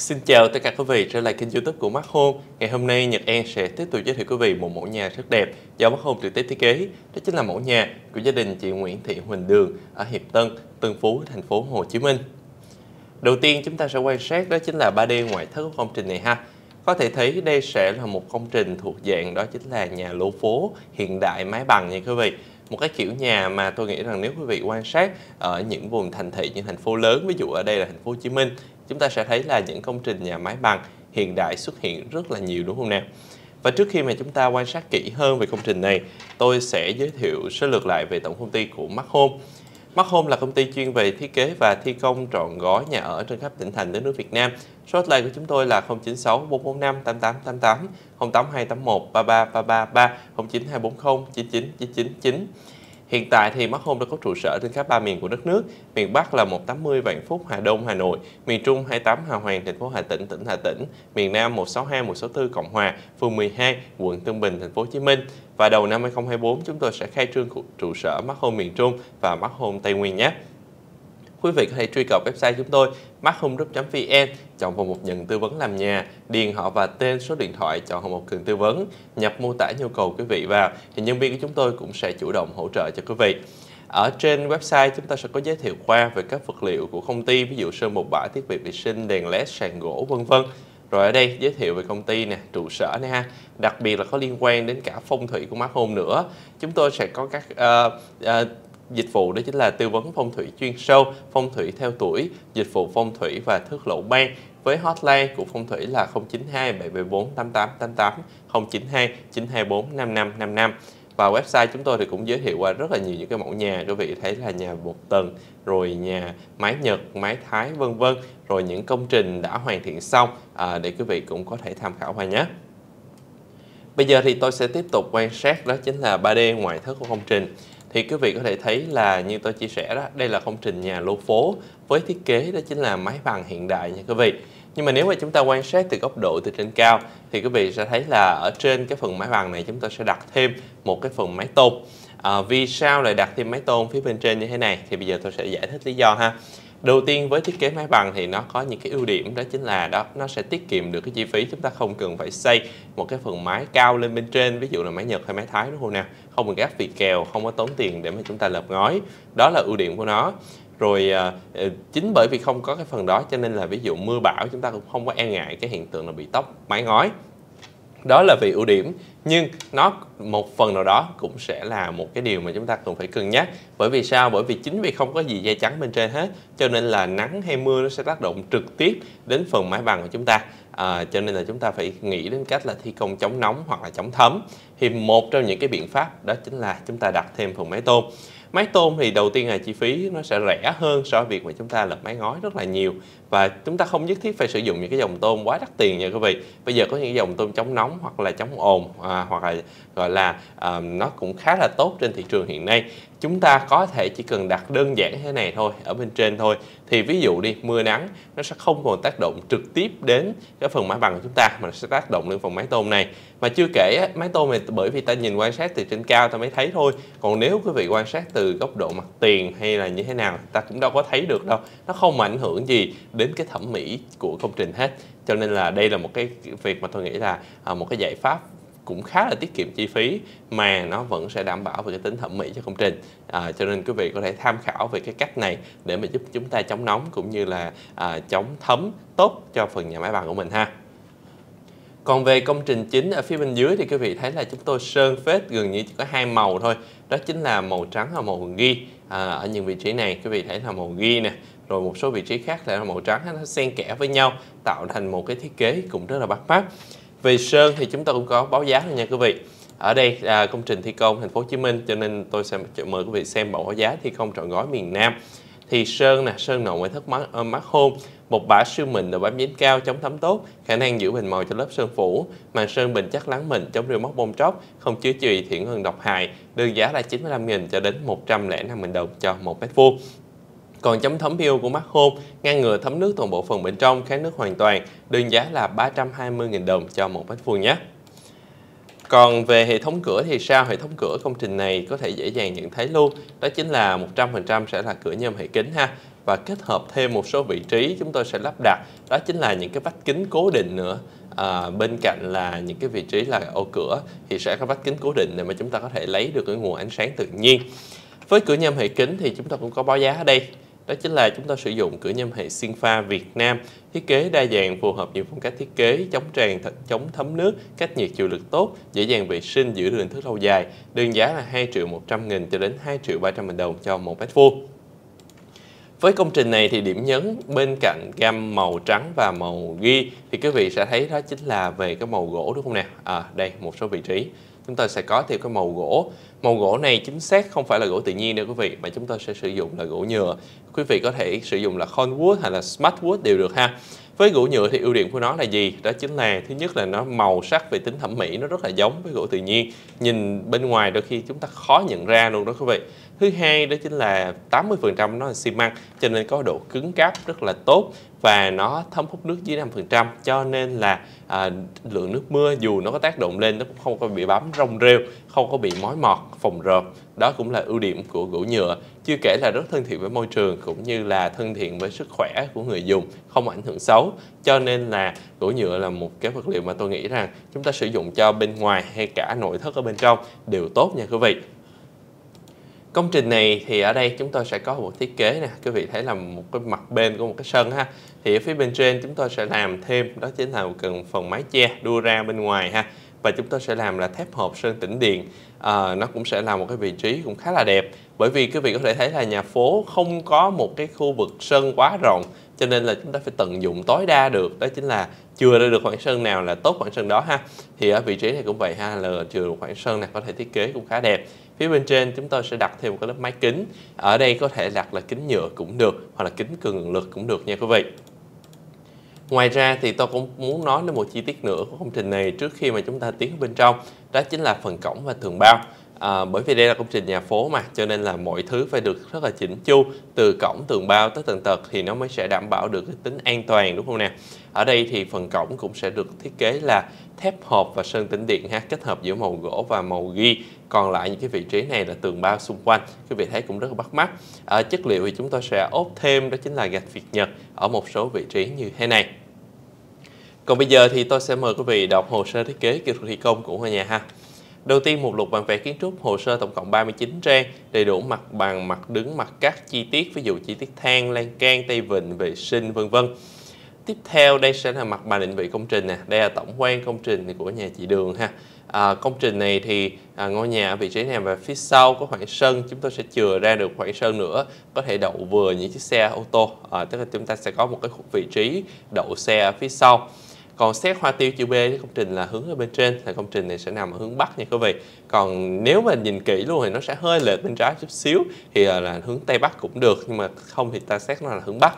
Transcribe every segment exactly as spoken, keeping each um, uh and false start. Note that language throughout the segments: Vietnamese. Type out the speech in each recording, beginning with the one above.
Xin chào tất cả quý vị trở lại kênh YouTube của Mark Home. Ngày hôm nay Nhật An sẽ tiếp tục giới thiệu quý vị một mẫu nhà rất đẹp do Mark Home trực tiếp thiết kế. Đó chính là mẫu nhà của gia đình chị Nguyễn Thị Huỳnh Đường ở Hiệp Tân, Tân Phú, thành phố Hồ Chí Minh. Đầu tiên chúng ta sẽ quan sát đó chính là ba D ngoại thất của công trình này ha. Có thể thấy đây sẽ là một công trình thuộc dạng đó chính là nhà lô phố hiện đại mái bằng nha quý vị. Một cái kiểu nhà mà tôi nghĩ rằng nếu quý vị quan sát ở những vùng thành thị, những thành phố lớn, ví dụ ở đây là thành phố Hồ Chí Minh, chúng ta sẽ thấy là những công trình nhà mái bằng hiện đại xuất hiện rất là nhiều, đúng không nào? Và trước khi mà chúng ta quan sát kỹ hơn về công trình này, tôi sẽ giới thiệu sơ lược lại về tổng công ty của Mark Home. Mark Home là công ty chuyên về thiết kế và thi công trọn gói nhà ở trên khắp tỉnh thành đất nước Việt Nam. Số hotline của chúng tôi là không chín sáu bốn bốn năm tám tám tám tám, không tám hai tám một ba ba ba ba ba, không chín hai bốn không chín chín chín chín chín. Hiện tại thì Mark Home đã có trụ sở trên khắp ba miền của đất nước. Miền Bắc là một tám mươi Vạn Phúc, Hà Đông, Hà Nội. Miền Trung hai mươi tám Hà Hoàng, thành phố Hà Tĩnh, tỉnh Hà Tĩnh. Miền Nam một sáu hai một sáu tư Cộng Hòa, phường mười hai, quận Tân Bình, thành phố Hồ Chí Minh. Và đầu năm hai không hai tư chúng tôi sẽ khai trương trụ sở Mark Home miền Trung và Mark Home Tây Nguyên nhé. Quý vị có thể truy cập website chúng tôi markhomegroup chấm vn, chọn vào mục nhận tư vấn làm nhà, điền họ và tên, số điện thoại, chọn vào mục cần tư vấn, nhập mô tả nhu cầu quý vị vào thì nhân viên của chúng tôi cũng sẽ chủ động hỗ trợ cho quý vị. Ở trên website chúng ta sẽ có giới thiệu qua về các vật liệu của công ty, ví dụ sơn một bãi, thiết bị vệ sinh, đèn led, sàn gỗ, vân vân. Rồi ở đây giới thiệu về công ty nè, trụ sở này ha, đặc biệt là có liên quan đến cả phong thủy của Mark Home nữa. Chúng tôi sẽ có các uh, uh, dịch vụ đó chính là tư vấn phong thủy chuyên sâu, phong thủy theo tuổi, dịch vụ phong thủy và thước lậu ban với hotline của phong thủy là không chín hai bảy bảy bốn tám tám tám tám, không chín hai chín hai bốn năm năm năm năm. Và website chúng tôi thì cũng giới thiệu qua rất là nhiều những cái mẫu nhà, quý vị thấy là nhà một tầng, rồi nhà mái Nhật, mái Thái, vân vân, rồi những công trình đã hoàn thiện xong à, để quý vị cũng có thể tham khảo qua nhé. Bây giờ thì tôi sẽ tiếp tục quan sát đó chính là ba D ngoại thất của công trình. Thì quý vị có thể thấy là như tôi chia sẻ đó, đây là công trình nhà lô phố với thiết kế đó chính là mái bằng hiện đại nha quý vị. Nhưng mà nếu mà chúng ta quan sát từ góc độ từ trên cao thì quý vị sẽ thấy là ở trên cái phần mái bằng này chúng ta sẽ đặt thêm một cái phần mái tôn. À, vì sao lại đặt thêm mái tôn phía bên trên như thế này thì bây giờ tôi sẽ giải thích lý do ha. Đầu tiên với thiết kế mái bằng thì nó có những cái ưu điểm, đó chính là đó nó sẽ tiết kiệm được cái chi phí, chúng ta không cần phải xây một cái phần mái cao lên bên trên, ví dụ là mái Nhật hay mái Thái, đúng không nào, không cần gác vì kèo, không có tốn tiền để mà chúng ta lợp ngói, đó là ưu điểm của nó. Rồi à, chính bởi vì không có cái phần đó cho nên là ví dụ mưa bão chúng ta cũng không có e ngại cái hiện tượng là bị tốc mái ngói. Đó là vì ưu điểm, nhưng nó một phần nào đó cũng sẽ là một cái điều mà chúng ta cần phải cân nhắc. Bởi vì sao? Bởi vì chính vì không có gì che chắn bên trên hết, cho nên là nắng hay mưa nó sẽ tác động trực tiếp đến phần mái bằng của chúng ta. À, cho nên là chúng ta phải nghĩ đến cách là thi công chống nóng hoặc là chống thấm. Thì một trong những cái biện pháp đó chính là chúng ta đặt thêm phần mái tôn. Mái tôn thì đầu tiên là chi phí nó sẽ rẻ hơn so với việc mà chúng ta lợp mái ngói rất là nhiều. Và chúng ta không nhất thiết phải sử dụng những cái dòng tôn quá đắt tiền nha quý vị. Bây giờ có những dòng tôn chống nóng hoặc là chống ồn, à, hoặc là gọi là à, nó cũng khá là tốt trên thị trường hiện nay. Chúng ta có thể chỉ cần đặt đơn giản thế này thôi, ở bên trên thôi. Thì ví dụ đi, mưa nắng nó sẽ không còn tác động trực tiếp đến cái phần mái bằng của chúng ta, mà nó sẽ tác động lên phần mái tôn này. Mà chưa kể mái tôn này bởi vì ta nhìn quan sát từ trên cao ta mới thấy thôi. Còn nếu quý vị quan sát từ góc độ mặt tiền hay là như thế nào ta cũng đâu có thấy được đâu. Nó không ảnh hưởng gì đến cái thẩm mỹ của công trình hết. Cho nên là đây là một cái việc mà tôi nghĩ là một cái giải pháp cũng khá là tiết kiệm chi phí mà nó vẫn sẽ đảm bảo về cái tính thẩm mỹ cho công trình. À, cho nên quý vị có thể tham khảo về cái cách này để mà giúp chúng ta chống nóng cũng như là à, chống thấm tốt cho phần nhà mái bằng của mình ha. Còn về công trình chính ở phía bên dưới thì quý vị thấy là chúng tôi sơn phết gần như chỉ có hai màu thôi. Đó chính là màu trắng và màu ghi. À, ở những vị trí này quý vị thấy là màu ghi nè. Rồi một số vị trí khác là màu trắng, nó xen kẽ với nhau tạo thành một cái thiết kế cũng rất là bắt mắt. Về sơn thì chúng ta cũng có báo giá rồi nha quý vị. Ở đây là công trình thi công thành phố Hồ Chí Minh cho nên tôi sẽ mời quý vị xem báo giá thi công trọn gói miền Nam. Thì sơn nè, sơn nội ngoại thất Mark Home, một bã siêu mịn độ bám dính cao, chống thấm tốt, khả năng giữ bền màu cho lớp sơn phủ, màn sơn bền chắc láng mịn, chống rêu móc bong tróc, không chứa chì thiện hơn độc hại, đơn giá là chín mươi lăm nghìn cho đến một trăm lẻ năm nghìn đồng cho một mét vuông. Còn chống thấm pê u của Mark Home ngăn ngừa thấm nước toàn bộ phần bên trong, kháng nước hoàn toàn, đơn giá là ba trăm hai mươi nghìn đồng cho một mét vuông nhé. Còn về hệ thống cửa thì sao? Hệ thống cửa công trình này có thể dễ dàng nhận thấy luôn, đó chính là một trăm phần trăm sẽ là cửa nhôm hệ kính ha. và kết hợp thêm một số vị trí chúng tôi sẽ lắp đặt, đó chính là những cái vách kính cố định nữa. À, bên cạnh là những cái vị trí là ô cửa thì sẽ có vách kính cố định để mà chúng ta có thể lấy được cái nguồn ánh sáng tự nhiên. Với cửa nhôm hệ kính thì chúng ta cũng có báo giá ở đây. Đó chính là chúng ta sử dụng cửa nhôm hệ Sinpha Việt Nam, thiết kế đa dạng phù hợp nhiều phong cách thiết kế, chống tràn, chống thấm nước, cách nhiệt chịu lực tốt, dễ dàng vệ sinh, giữ được hình thức lâu dài. Đơn giá là hai triệu một trăm nghìn cho đến hai triệu ba trăm nghìn đồng cho một mét vuông. Với công trình này thì điểm nhấn bên cạnh gam màu trắng và màu ghi thì quý vị sẽ thấy đó chính là về cái màu gỗ, đúng không nè? À, đây một số vị trí chúng ta sẽ có theo cái màu gỗ. Màu gỗ này chính xác không phải là gỗ tự nhiên đâu quý vị, mà chúng ta sẽ sử dụng là gỗ nhựa. Quý vị có thể sử dụng là Conwood hay là Smartwood đều được ha. Với gỗ nhựa thì ưu điểm của nó là gì? Đó chính là thứ nhất là nó màu sắc về tính thẩm mỹ nó rất là giống với gỗ tự nhiên. Nhìn bên ngoài đôi khi chúng ta khó nhận ra luôn đó quý vị. Thứ hai đó chính là tám mươi phần trăm nó là xi măng, cho nên có độ cứng cáp rất là tốt và nó thấm hút nước dưới năm phần trăm, cho nên là à, lượng nước mưa dù nó có tác động lên nó cũng không có bị bám rong rêu, không có bị mối mọt, phồng rộp. Đó cũng là ưu điểm của gỗ nhựa. Chưa kể là rất thân thiện với môi trường cũng như là thân thiện với sức khỏe của người dùng, không ảnh hưởng xấu. Cho nên là gỗ nhựa là một cái vật liệu mà tôi nghĩ rằng chúng ta sử dụng cho bên ngoài hay cả nội thất ở bên trong đều tốt nha quý vị. Công trình này thì ở đây chúng tôi sẽ có một thiết kế nè, quý vị thấy là một cái mặt bên của một cái sân ha. Thì ở phía bên trên chúng tôi sẽ làm thêm đó chính là cần phần mái che đua ra bên ngoài ha. Và chúng tôi sẽ làm là thép hộp sơn tĩnh điện. À, nó cũng sẽ là một cái vị trí cũng khá là đẹp. Bởi vì quý vị có thể thấy là nhà phố không có một cái khu vực sân quá rộng, cho nên là chúng ta phải tận dụng tối đa được. Đó chính là chừa ra được khoảng sân nào là tốt khoảng sân đó ha. Thì ở vị trí này cũng vậy ha, là chừa được khoảng sân này có thể thiết kế cũng khá đẹp. Phía bên trên chúng tôi sẽ đặt thêm một cái lớp mái kính. Ở đây có thể đặt là kính nhựa cũng được, hoặc là kính cường lực cũng được nha quý vị. Ngoài ra thì tôi cũng muốn nói đến một chi tiết nữa của công trình này trước khi mà chúng ta tiến bên trong. Đó chính là phần cổng và tường bao. À, bởi vì đây là công trình nhà phố mà, cho nên là mọi thứ phải được rất là chỉnh chu, từ cổng tường bao tới tầng tật thì nó mới sẽ đảm bảo được cái tính an toàn, đúng không nè. Ở đây thì phần cổng cũng sẽ được thiết kế là thép hộp và sơn tĩnh điện ha, kết hợp giữa màu gỗ và màu ghi. Còn lại những cái vị trí này là tường bao xung quanh, quý vị thấy cũng rất là bắt mắt. À, chất liệu thì chúng tôi sẽ ốp thêm đó chính là gạch Việt Nhật ở một số vị trí như thế này. Còn bây giờ thì tôi sẽ mời quý vị đọc hồ sơ thiết kế kỹ thuật thi công của ngôi nhà ha. Đầu tiên, mục lục bản vẽ kiến trúc, hồ sơ tổng cộng ba mươi chín trang, đầy đủ mặt bằng, mặt đứng, mặt cắt, chi tiết, ví dụ chi tiết thang, lan can, tay vịn, vệ sinh, vân vân. Tiếp theo, đây sẽ là mặt bằng định vị công trình nè. Đây là tổng quan công trình của nhà chị Đường ha. À, công trình này thì à, ngôi nhà ở vị trí này và phía sau có khoảng sân, chúng tôi sẽ chừa ra được khoảng sân nữa, có thể đậu vừa những chiếc xe ô tô. À, tức là chúng ta sẽ có một cái vị trí đậu xe ở phía sau. Còn xét hoa tiêu chữ B thì công trình là hướng ở bên trên, là công trình này sẽ nằm ở hướng Bắc nha quý vị. Còn nếu mà nhìn kỹ luôn thì nó sẽ hơi lệch bên trái chút xíu, thì là hướng Tây Bắc cũng được, nhưng mà không thì ta xét nó là hướng Bắc.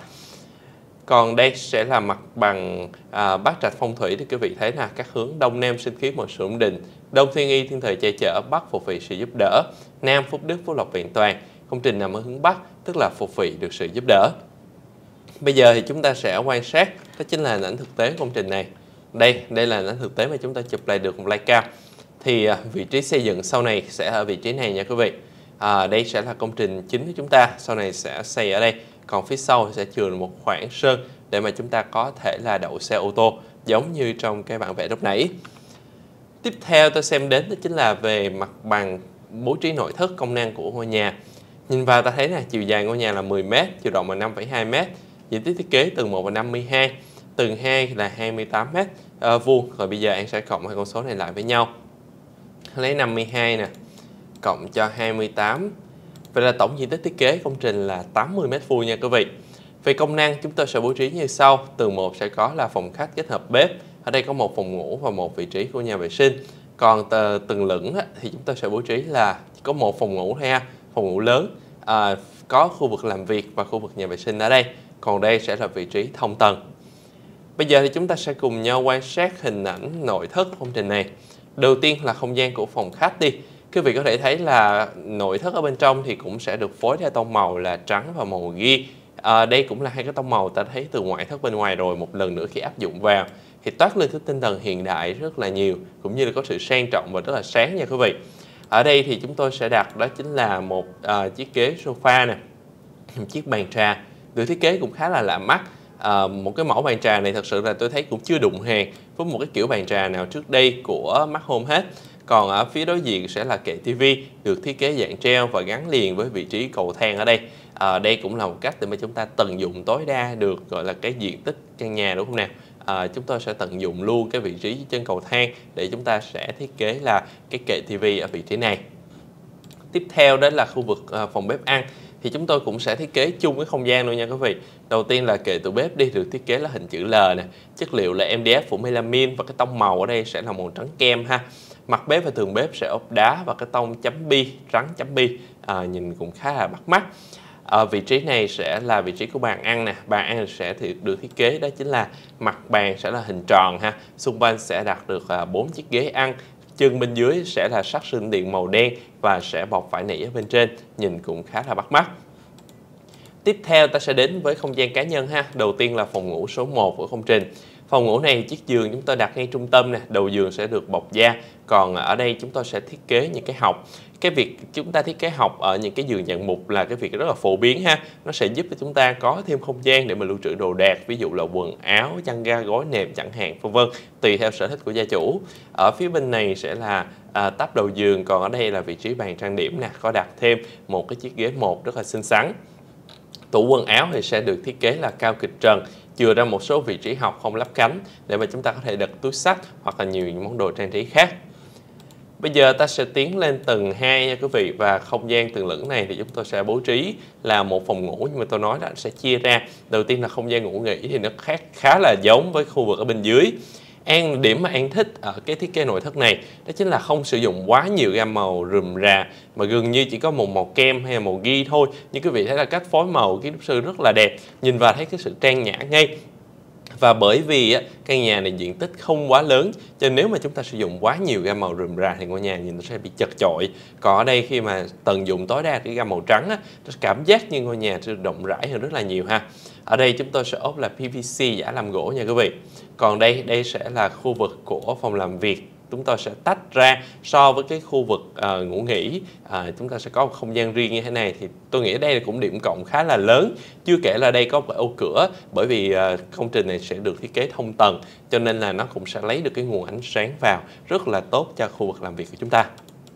Còn đây sẽ là mặt bằng à, bát trạch phong thủy thì quý vị thấy là các hướng Đông Nam sinh khí mọi sự ổn định, Đông thiên y thiên thời che chở, Bắc phục vị sự giúp đỡ, Nam phúc đức phúc lộc vẹn toàn. Công trình nằm ở hướng Bắc tức là phục vị được sự giúp đỡ. Bây giờ thì chúng ta sẽ quan sát, đó chính là hình ảnh thực tế của công trình này. Đây, đây là hình ảnh thực tế mà chúng ta chụp lại được một live cam. Thì à, vị trí xây dựng sau này sẽ ở vị trí này nha quý vị. À, đây sẽ là công trình chính của chúng ta, sau này sẽ xây ở đây. Còn phía sau sẽ chừa một khoảng sân để mà chúng ta có thể là đậu xe ô tô, giống như trong cái bản vẽ lúc nãy. Tiếp theo tôi xem đến đó chính là về mặt bằng bố trí nội thất công năng của ngôi nhà. Nhìn vào ta thấy là chiều dài ngôi nhà là mười mét, chiều rộng là năm phẩy hai mét, diện tích thiết kế tầng một là năm mươi hai, tầng hai là hai mươi tám mét à, vuông. Rồi bây giờ An sẽ cộng hai con số này lại với nhau. Lấy năm mươi hai nè, cộng cho hai mươi tám. Vậy là tổng diện tích thiết kế công trình là tám mươi mét vuông nha quý vị. Về công năng chúng tôi sẽ bố trí như sau. Tầng một sẽ có là phòng khách kết hợp bếp. Ở đây có một phòng ngủ và một vị trí của nhà vệ sinh. Còn tầng lửng thì chúng tôi sẽ bố trí là chỉ có một phòng ngủ thôi ha, phòng ngủ lớn, à, có khu vực làm việc và khu vực nhà vệ sinh ở đây. Còn đây sẽ là vị trí thông tầng. Bây giờ thì chúng ta sẽ cùng nhau quan sát hình ảnh nội thất công trình này. Đầu tiên là không gian của phòng khách đi. Quý vị có thể thấy là nội thất ở bên trong thì cũng sẽ được phối theo tông màu là trắng và màu ghi. À, đây cũng là hai cái tông màu ta thấy từ ngoại thất bên ngoài rồi. Một lần nữa khi áp dụng vào thì toát lên thứ tinh thần hiện đại rất là nhiều, cũng như là có sự sang trọng và rất là sáng nha quý vị. Ở đây thì chúng tôi sẽ đặt đó chính là một à, chiếc ghế sofa nè, một chiếc bàn trà. được thiết kế cũng khá là lạ mắt. À, một cái mẫu bàn trà này thật sự là tôi thấy cũng chưa đụng hàng với một cái kiểu bàn trà nào trước đây của Smart Home hết. Còn ở phía đối diện sẽ là kệ tivi được thiết kế dạng treo và gắn liền với vị trí cầu thang ở đây. À, đây cũng là một cách để mà chúng ta tận dụng tối đa được gọi là cái diện tích căn nhà, đúng không nào? À, chúng tôi sẽ tận dụng luôn cái vị trí trên cầu thang để chúng ta sẽ thiết kế là cái kệ tivi ở vị trí này. Tiếp theo đó là khu vực à, phòng bếp ăn, thì chúng tôi cũng sẽ thiết kế chung cái không gian luôn nha quý vị. Đầu tiên là kệ tủ bếp đi, được thiết kế là hình chữ L nè, chất liệu là em đê ép phủ melamin và cái tông màu ở đây sẽ là màu trắng kem ha. Mặt bếp và tường bếp sẽ ốp đá và cái tông chấm bi, trắng chấm bi, à, nhìn cũng khá là bắt mắt. Ở vị trí này sẽ là vị trí của bàn ăn nè, bàn ăn sẽ thì được thiết kế đó chính là mặt bàn sẽ là hình tròn ha, xung quanh sẽ đặt được bốn chiếc ghế ăn. Chân bên dưới sẽ là sắt sinh điện màu đen và sẽ bọc vải nỉ ở bên trên, nhìn cũng khá là bắt mắt. Tiếp theo ta sẽ đến với không gian cá nhân ha. Đầu tiên là phòng ngủ số một của công trình. Phòng ngủ này chiếc giường chúng tôi đặt ngay trung tâm nè, đầu giường sẽ được bọc da. Còn ở đây chúng tôi sẽ thiết kế những cái hộc. Cái việc chúng ta thiết kế hộc ở những cái giường dạng mục là cái việc rất là phổ biến ha. Nó sẽ giúp cho chúng ta có thêm không gian để mà lưu trữ đồ đạc, ví dụ là quần áo, chăn ga, gối nệm chẳng hạn, vân vân, tùy theo sở thích của gia chủ. Ở phía bên này sẽ là à, tắp đầu giường, còn ở đây là vị trí bàn trang điểm nè, có đặt thêm một cái chiếc ghế một rất là xinh xắn. Tủ quần áo thì sẽ được thiết kế là cao kịch trần, chừa ra một số vị trí hộc không lắp cánh để mà chúng ta có thể đặt túi xách hoặc là nhiều những món đồ trang trí khác. Bây giờ ta sẽ tiến lên tầng hai nha quý vị, và không gian tầng lửng này thì chúng tôi sẽ bố trí là một phòng ngủ, nhưng mà tôi nói là sẽ chia ra. Đầu tiên là không gian ngủ nghỉ thì nó khác khá là giống với khu vực ở bên dưới. An điểm mà An thích ở cái thiết kế nội thất này đó chính là không sử dụng quá nhiều gam màu rườm rà, mà gần như chỉ có một màu kem hay là màu ghi thôi. Nhưng quý vị thấy là cách phối màu kiến trúc sư rất là đẹp, nhìn vào thấy cái sự trang nhã ngay. Và bởi vì á, căn nhà này diện tích không quá lớn, cho nên nếu mà chúng ta sử dụng quá nhiều gam màu rườm rà thì ngôi nhà nhìn nó sẽ bị chật chội. Còn ở đây khi mà tận dụng tối đa cái gam màu trắng á, nó cảm giác như ngôi nhà sẽ rộng rãi hơn rất là nhiều ha. Ở đây chúng tôi sẽ ốp là pê vê xê giả làm gỗ nha quý vị. Còn đây, đây sẽ là khu vực của phòng làm việc. Chúng tôi sẽ tách ra so với cái khu vực uh, ngủ nghỉ, uh, chúng ta sẽ có một không gian riêng như thế này, thì tôi nghĩ đây là cũng điểm cộng khá là lớn. Chưa kể là đây có một ô cửa, bởi vì uh, công trình này sẽ được thiết kế thông tầng, cho nên là nó cũng sẽ lấy được cái nguồn ánh sáng vào rất là tốt cho khu vực làm việc của chúng ta.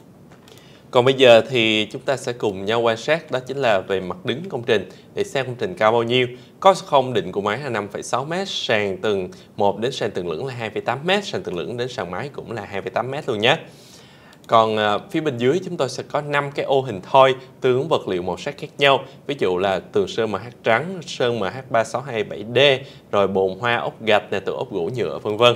Còn bây giờ thì chúng ta sẽ cùng nhau quan sát, đó chính là về mặt đứng công trình để xem công trình cao bao nhiêu. Có không định của máy là năm phẩy sáu mét, sàn tầng một đến sàn tầng lửng là hai phẩy tám mét, sàn tầng lửng đến sàn mái cũng là hai phẩy tám mét luôn nhé. Còn uh, phía bên dưới chúng tôi sẽ có năm cái ô hình thoi tương ứng vật liệu màu sắc khác nhau. Ví dụ là tường sơn em hát trắng, sơn em hát ba sáu hai bảy D, rồi bồn hoa ốc gạch, này, tường ốp gỗ nhựa, vân vân.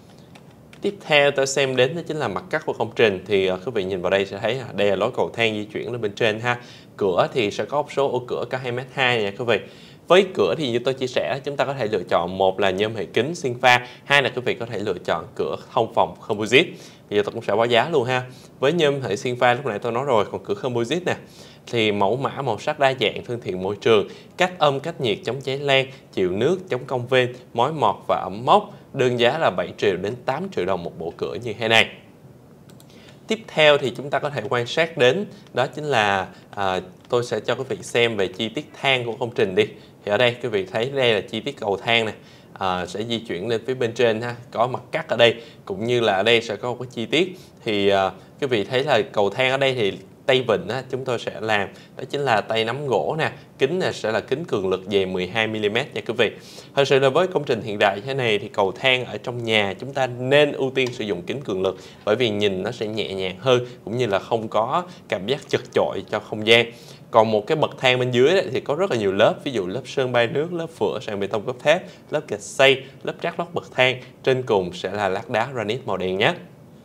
Tiếp theo tôi xem đến đó chính là mặt cắt của công trình, thì uh, quý vị nhìn vào đây sẽ thấy đây là lối cầu thang di chuyển lên bên trên ha. Cửa thì sẽ có một số ô cửa cao hai mét hai nha quý vị. Với cửa thì như tôi chia sẻ, chúng ta có thể lựa chọn một là nhôm hệ kính xuyên pha, hai là quý vị có thể lựa chọn cửa thông phòng composite. Bây giờ tôi cũng sẽ báo giá luôn ha. Với nhôm hệ xuyên pha lúc nãy tôi nói rồi, còn cửa composite nè thì mẫu mã màu sắc đa dạng, thân thiện môi trường, cách âm cách nhiệt, chống cháy lan, chịu nước, chống cong vênh, mối mọt và ẩm mốc. Đơn giá là bảy triệu đến tám triệu đồng một bộ cửa như thế này. Tiếp theo thì chúng ta có thể quan sát đến đó chính là à, tôi sẽ cho quý vị xem về chi tiết thang của công trình đi. Thì ở đây quý vị thấy đây là chi tiết cầu thang này, à, sẽ di chuyển lên phía bên trên ha, có mặt cắt ở đây cũng như là ở đây sẽ có một cái chi tiết. Thì à, quý vị thấy là cầu thang ở đây thì tay vịn á, chúng tôi sẽ làm đó chính là tay nắm gỗ nè, kính này sẽ là kính cường lực dày mười hai mi li mét nha quý vị. Thật sự là với công trình hiện đại thế này thì cầu thang ở trong nhà chúng ta nên ưu tiên sử dụng kính cường lực, bởi vì nhìn nó sẽ nhẹ nhàng hơn cũng như là không có cảm giác chật chội cho không gian. Còn một cái bậc thang bên dưới thì có rất là nhiều lớp, ví dụ lớp sơn bay nước, lớp phửa, sàn bê tông cốt thép, lớp gạch xây, lớp trát lót bậc thang, trên cùng sẽ là lát đá granite màu đen nhé.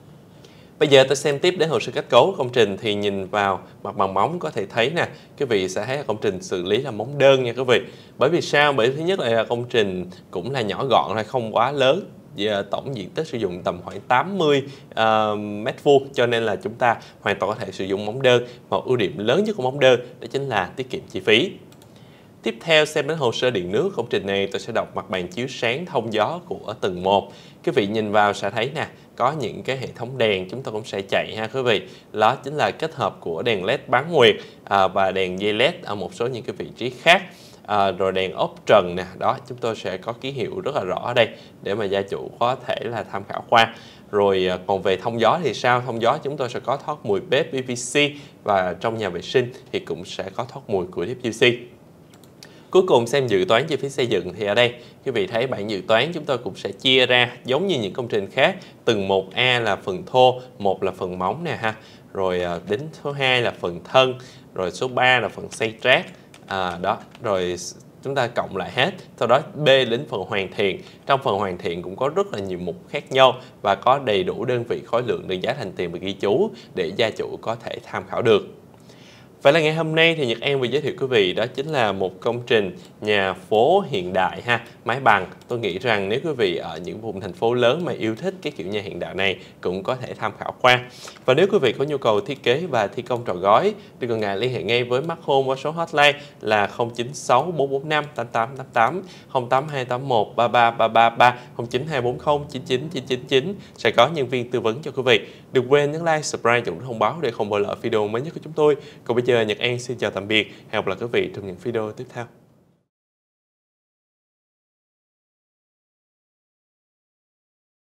Bây giờ tôi xem tiếp đến hồ sơ kết cấu công trình, thì nhìn vào mặt bằng móng có thể thấy nè, quý vị sẽ thấy là công trình xử lý là móng đơn nha quý vị. Bởi vì sao? Bởi vì thứ nhất là công trình cũng là nhỏ gọn thôi, không quá lớn. Giờ tổng diện tích sử dụng tầm khoảng tám mươi uh, mét vuông, cho nên là chúng ta hoàn toàn có thể sử dụng móng đơn. Một ưu điểm lớn nhất của móng đơn đó chính là tiết kiệm chi phí. Tiếp theo xem đến hồ sơ điện nước công trình này, tôi sẽ đọc mặt bàn chiếu sáng thông gió của tầng một. Quý vị nhìn vào sẽ thấy nè, có những cái hệ thống đèn chúng ta cũng sẽ chạy ha quý vị. Đó chính là kết hợp của đèn led bán nguyệt à, và đèn dây led ở một số những cái vị trí khác. à, rồi đèn ốp trần nè, đó chúng tôi sẽ có ký hiệu rất là rõ ở đây để mà gia chủ có thể là tham khảo qua. Rồi à, còn về thông gió thì sao? Thông gió chúng tôi sẽ có thoát mùi bếp pê vê xê và trong nhà vệ sinh thì cũng sẽ có thoát mùi của đê vê xê. Cuối cùng xem dự toán chi phí xây dựng thì ở đây quý vị thấy bảng dự toán chúng tôi cũng sẽ chia ra giống như những công trình khác, từng một A là phần thô, một là phần móng nè ha, rồi đến số hai là phần thân, rồi số ba là phần xây trát, à, đó rồi chúng ta cộng lại hết. Sau đó B đến phần hoàn thiện. Trong phần hoàn thiện cũng có rất là nhiều mục khác nhau và có đầy đủ đơn vị, khối lượng, đơn giá, thành tiền và ghi chú để gia chủ có thể tham khảo được. Vậy là ngày hôm nay thì Nhật An vừa giới thiệu quý vị đó chính là một công trình nhà phố hiện đại ha, mái bằng. Tôi nghĩ rằng nếu quý vị ở những vùng thành phố lớn mà yêu thích cái kiểu nhà hiện đại này cũng có thể tham khảo qua. Và nếu quý vị có nhu cầu thiết kế và thi công trọn gói, đừng ngần ngại liên hệ ngay với Mark Home qua số hotline là không chín sáu bốn bốn năm tám tám tám tám, không tám hai tám một ba ba ba ba ba, không chín hai bốn không chín chín chín chín chín, sẽ có nhân viên tư vấn cho quý vị. Đừng quên nhấn like, subscribe, chọn thông báo để không bỏ lỡ video mới nhất của chúng tôi. Còn bây giờ Nhật An xin chào tạm biệt, hẹn gặp lại quý vị trong những video tiếp theo.